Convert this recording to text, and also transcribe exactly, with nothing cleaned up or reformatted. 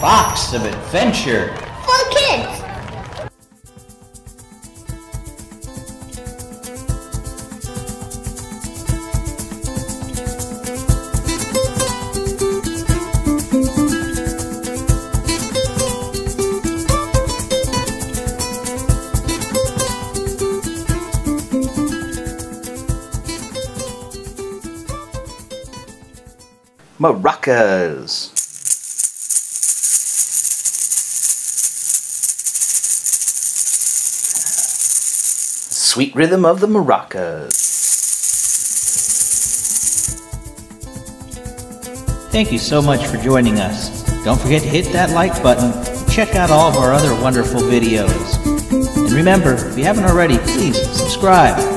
box of adventure for kids. Maracas. Sweet rhythm of the maracas. Thank you so much for joining us. Don't forget to hit that like button. Check out all of our other wonderful videos. And remember, if you haven't already, please subscribe.